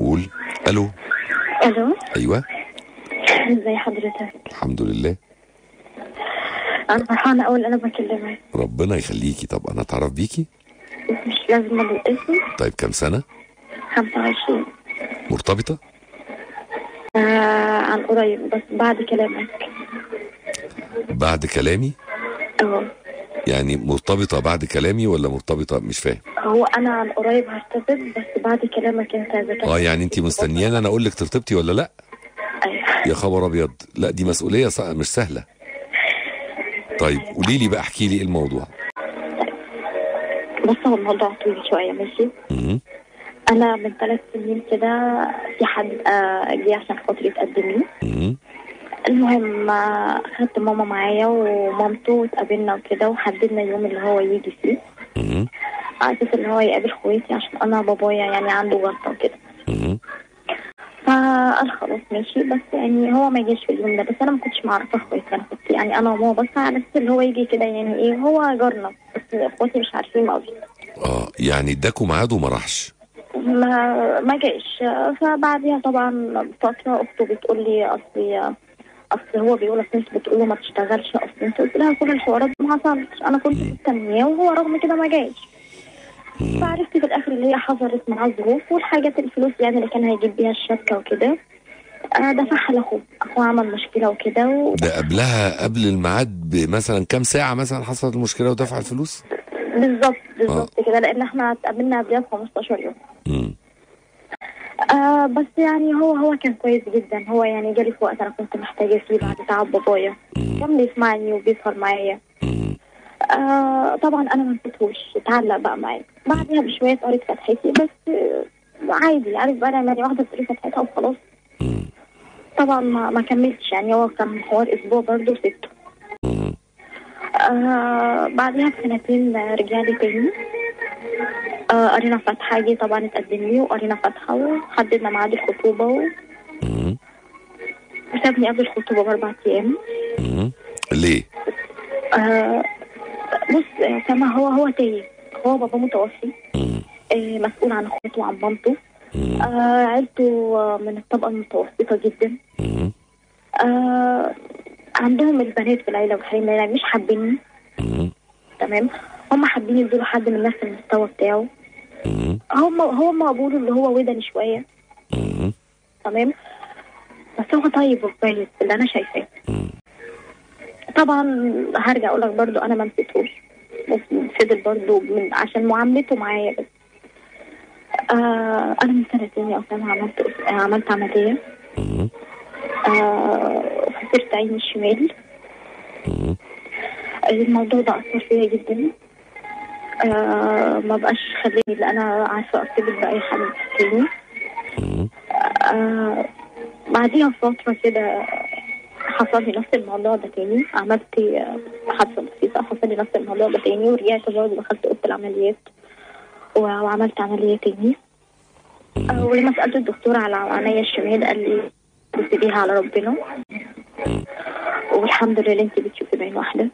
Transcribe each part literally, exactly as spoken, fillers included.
نقول الو. الو. ايوه ازي حضرتك؟ الحمد لله. انا فرحانه اول انا بكلمك. ربنا يخليكي. طب انا اتعرف بيكي؟ مش لازم اقول الاسم. طيب كام سنه؟ خمسة وعشرين. مرتبطه؟ آه عن قريب بس بعد كلامك. بعد كلامي؟ اه يعني مرتبطه بعد كلامي ولا مرتبطه؟ مش فاهم. هو انا عن قريب هرتبط بس بعد كلامك انت. اذا اه يعني انت مستنياني انا اقول لك ترتبطي ولا لا؟ ايوه. يا خبر ابيض، لا دي مسؤوليه صع... مش سهله. طيب قولي لي بقى، احكي لي ايه الموضوع. بص هو الموضوع طويل شويه ماشي. امم انا من ثلاث سنين كده في حد آه جه عشان خاطر يتقدم لي. امم المهم آه، خدت ماما معايا ومامته واتقابلنا وكده وحددنا اليوم اللي هو يجي فيه امم على اساس ان هو يقابل خواتي عشان انا بابايا يعني عنده جلطه وكده. امم فقال خلاص ماشي بس يعني هو ما يجيش في اليوم ده. بس انا ما كنتش معرفه اخواتي، انا كنت يعني انا وماما بس على اساس اللي هو يجي كده يعني ايه هو جارنا بس اخواتي مش عارفين قوي. اه يعني اداكوا ميعاد وما راحش. ما ما جاش. فبعديها طبعا فتره اخته بتقول لي اصلي اصل هو بيقول اصل انت بتقول له ما تشتغلش اصل انت. قلت لها كل الحوارات دي ما حصلش، انا كنت مستنياه وهو رغم كده ما جاش. فعرفت في الاخر اللي هي حصلت معاه ظروف والحاجات الفلوس يعني اللي كان هيجيب بيها الشبكه وكده آه دفعها لاخوه. اخوه عمل مشكله وكده و... ده قبلها قبل الميعاد بمثلا كام ساعه مثلا حصلت المشكله ودفع الفلوس؟ بالظبط بالظبط كده لان احنا اتقابلنا قبلها ب خمستاشر يوم. امم آه بس يعني هو هو كان كويس جدا. هو يعني جالي في وقت انا كنت محتاجه فيه بعد تعب بابايا. كان بيسمعني وبيسهر معايا. آه طبعا انا ما نسيتهوش، اتعلق بقى معايا. بعدها بشويه قريت فتحتي بس آه عادي عارف بقى انا يعني واحده بتقري فتحتها وخلاص. طبعا ما, ما كملتش يعني هو كان حوار اسبوع برضه وسبته. آه بعدها بسنتين رجع لي تاني. آه قرينا فتحه جه طبعا اتقدم لي وقرينا فتحه وحددنا ميعاد الخطوبه و... وسابني قبل الخطوبه باربع ايام. ليه؟ آه بص يا سما هو هو تايه. هو بابا متوفي. آه مسؤول عن اخواته وعن مامته. آه عيلته من الطبقه المتوسطه جدا. آه عندهم البنات في العيله والحريم يعني مش حابيني. تمام. هم حابين يدوا حد من نفس المستوى بتاعه. هم هم قبولوا اللي هو ودني شويه. تمام. بس هو طيب وكويس اللي انا شايفاه. طبعا هرجع اقول لك برضو انا ما نسيتهوش فضل برضو من عشان معاملته معايا بس. آه انا من سنتين يا اسامه عملت عملت عمليه. آه خسرت عيني الشمال. الموضوع ده اثر فيا جدا. آه ما بقاش خليني اللي انا عارفه ارتبط باي حد تاني. آه بعديها فتره كده حصل لي نفس الموضوع ده تاني. عملت حادثه بسيطه حصل لي نفس الموضوع ده تاني ورجعت برضه دخلت اوضه العمليات وعملت عمليه تاني. آه ولما سالت الدكتور على عينيا الشمال قال لي تسيبيها على ربنا والحمد لله انت بتشوفي بعين واحده.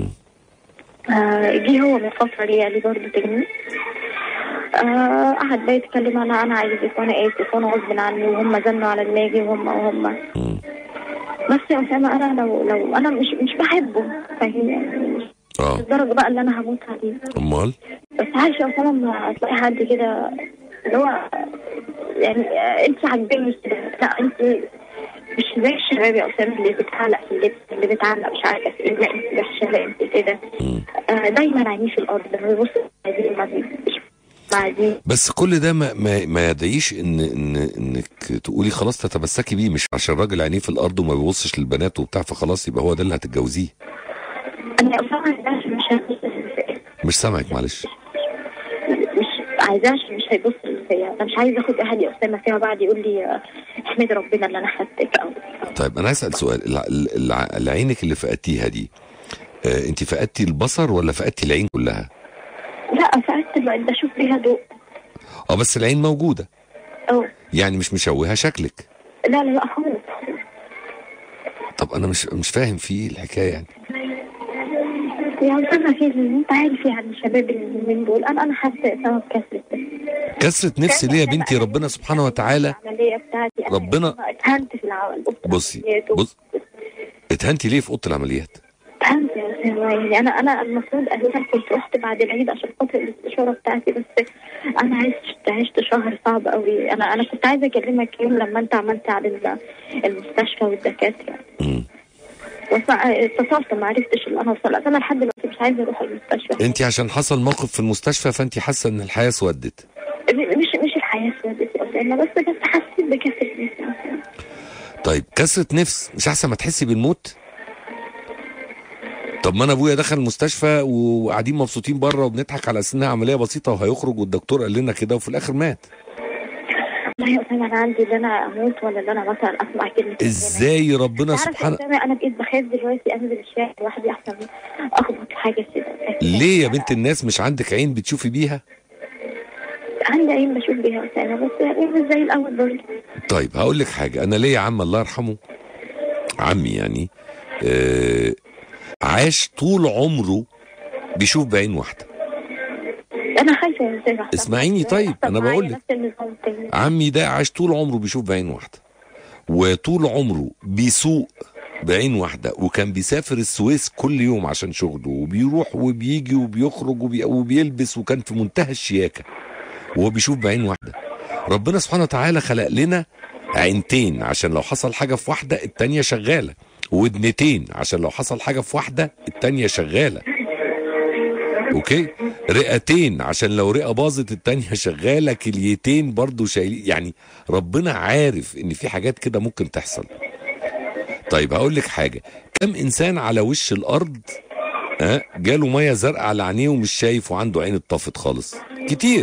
آه جه هو من فتره رجع لي برضه تاني. آه قعد بقى يتكلم انا انا عايزك وانا اسف وانا غصب عني وهم زنوا على دماغي وهم وهم بس يا اسامه انا لو لو انا مش مش بحبه فاهم يعني اه للدرجه بقى اللي انا هموت عليه. امال؟ بس عايشه يا اسامه لما تلاقي حد كده اللي هو يعني آه انت عاجبني كده. لا انت مش زي الشباب يا اسامه اللي بتعلق في اللبس اللي بتعلق مش عارفه في ايه. لا انت وحشه لا انت كده. آه دايما عينيه في الارض ما بيبص ما بيبص بعدين. بس كل ده ما ما, ما يدعيش ان ان انك تقولي خلاص تتمسكي بيه، مش عشان راجل عينيه في الارض وما بيبصش للبنات وبتاع فخلاص يبقى هو ده اللي هتتجوزيه. انا اسامه مش هيبص مش سامعك معلش. مش عايزاه عشان مش هيبص فيا. انا مش عايزه اخد اهلي يا اسامه فيها بعد يقول لي احمد ربنا اللي انا خدتك او. طيب انا هسال سؤال. العينك اللي فقدتيها دي آه انت فقدتي البصر ولا فقدتي العين كلها؟ لا فقدت بقيت بشوف بيها ضوء. اه بس العين موجوده. اه يعني مش مشوهه شكلك؟ لا لا لا خالص. طب انا مش مش فاهم في الحكايه يعني. يعني انا في انت عارف يعني الشباب اللي من دول انا انا حاسه سبب كسرت كسرة نفس ليه يا بنتي؟ ربنا سبحانه وتعالى العمليه بتاعتي أنا ربنا اتهنت في العمل. بصي بص اتهنتي ليه في اوضه العمليات؟ اتهنت يا أسامة. يعني انا انا المفروض اساسا كنت رحت بعد العيد عشان خاطر الاستشاره بتاعتي، بس انا عشت عشت شهر صعب قوي. انا انا كنت عايزه اكلمك يوم لما انت عملت على المستشفى والدكاتره. امم بس اتصلت ما عرفتش اللي انا اوصل. انا لحد دلوقتي مش عايزه اروح المستشفى. انت عشان حصل موقف في المستشفى فانت حاسه ان الحياه اسودت؟ مش مش الحياه اسودت يا اسامه، بس بس حسيت بكسرة نفس يا أسامة. طيب كسرة نفس مش احسن ما تحسي بالموت؟ طب ما انا ابويا دخل المستشفى وقاعدين مبسوطين بره وبنضحك على اساس انها عمليه بسيطه وهيخرج، والدكتور قال لنا كده وفي الاخر مات. والله يا اسامه انا عندي اللي انا اموت ولا اللي انا مثلا اسمع كلمه. ازاي ربنا سبحانه؟ انا بقيت بخاف دلوقتي انزل الشارع لوحدي احسن اخبط في حاجه كده. ليه يا بنت الناس مش عندك عين بتشوفي بيها؟ عندي عين بشوف بيها يا اسامه، بس يعني مش زي الاول برضه. طيب هقول لك حاجه، انا ليا عم الله يرحمه، عمي يعني آه عاش طول عمره بيشوف بعين واحده. انا خايفه يا اسامه. اسمعيني طيب انا بقول لك، عمي ده عاش طول عمره بيشوف بعين واحده، وطول عمره بيسوق بعين واحده، وكان بيسافر السويس كل يوم عشان شغله، وبيروح وبيجي وبيخرج وبي... وبيلبس، وكان في منتهى الشياكه وهو بيشوف بعين واحده. ربنا سبحانه وتعالى خلق لنا عينتين عشان لو حصل حاجه في واحده التانيه شغاله، ودنتين عشان لو حصل حاجه في واحده التانيه شغاله. اوكي؟ رئتين عشان لو رئه باظت التانيه شغاله، كليتين برضو شايلين. يعني ربنا عارف ان في حاجات كده ممكن تحصل. طيب هقول لك حاجه، كم انسان على وش الارض ها جاله ميه زرقاء على عينيه ومش شايف وعنده عين اتطفت خالص؟ كتير.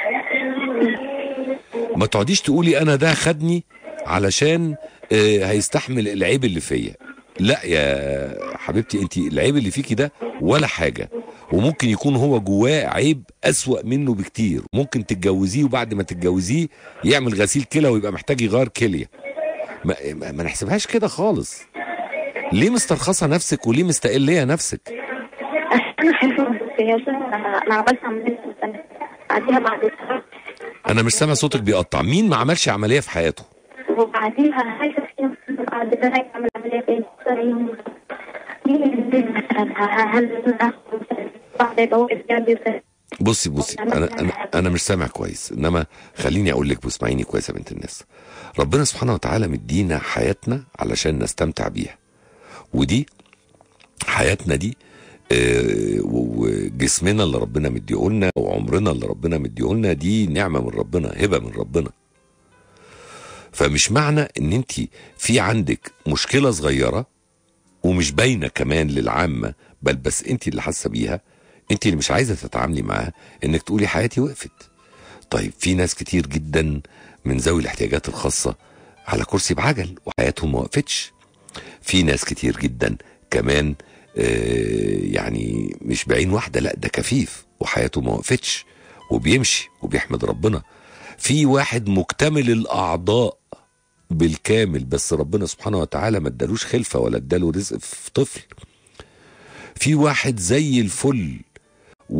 ما تقعديش تقولي انا ده خدني علشان آه هيستحمل العيب اللي فيا. لا يا حبيبتي، انت العيب اللي فيكي ده ولا حاجه، وممكن يكون هو جواه عيب اسوأ منه بكتير. ممكن تتجوزيه وبعد ما تتجوزيه يعمل غسيل كلى ويبقى محتاج يغير كليه. ما, ما نحسبهاش كده خالص. ليه مسترخصه نفسك وليه مستقليه نفسك؟ انا خايفه يا اسامه. انا عملت عمليه بعديها بعد انا مش سامع صوتك بيقطع. مين ما عملش عمليه في حياته؟ وبعديها خايفه فيها بعد ده هيعمل عمليه في مين اللي مثلا هل بعد يبقى واقف جنبي. بصي بصي انا انا انا مش سامع كويس، انما خليني اقول لك واسمعيني كويس يا بنت الناس. ربنا سبحانه وتعالى مدينا حياتنا علشان نستمتع بيها، ودي حياتنا دي آه وجسمنا اللي ربنا مديهولنا وعمرنا اللي ربنا مديهولنا دي نعمه من ربنا، هبه من ربنا. فمش معنى ان انت في عندك مشكله صغيره ومش باينه كمان للعامه، بل بس انت اللي حاسه بيها، انت اللي مش عايزه تتعاملي معاها، انك تقولي حياتي وقفت. طيب في ناس كتير جدا من ذوي الاحتياجات الخاصه على كرسي بعجل وحياتهم ما وقفتش. في ناس كتير جدا كمان آه يعني مش بعين واحده، لا ده كفيف وحياته ما وقفتش وبيمشي وبيحمد ربنا. في واحد مكتمل الاعضاء بالكامل بس ربنا سبحانه وتعالى ما ادالوش خلفه ولا اداله رزق في طفل. في واحد زي الفل و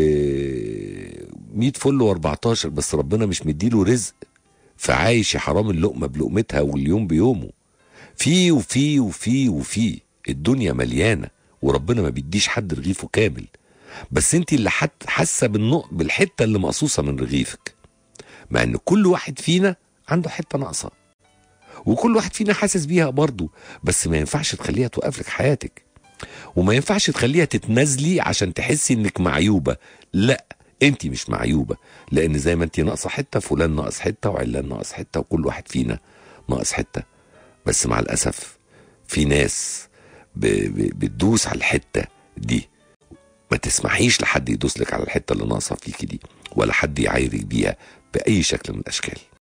مية فل واربعتاشر بس ربنا مش مديله رزق، فعايش يا حرام اللقمه بلقمتها واليوم بيومه. في وفي وفي وفي الدنيا مليانه وربنا ما بيديش حد رغيفه كامل، بس انت اللي حاسه بالنق بالحته اللي مقصوصه من رغيفك، مع ان كل واحد فينا عنده حته ناقصه وكل واحد فينا حاسس بيها برضه، بس ما ينفعش تخليها توقف لك حياتك، وما ينفعش تخليها تتنازلي عشان تحسي انك معيوبه. لا انت مش معيوبه، لان زي ما انت ناقصه حته فلان ناقص حته وعلان ناقص حته وكل واحد فينا ناقص حته. بس مع الاسف في ناس ب... ب... بتدوس على الحته دي. ما تسمحيش لحد يدوس لك على الحته اللي ناقصه فيكي دي، ولا حد يعايرك بيها باي شكل من الاشكال.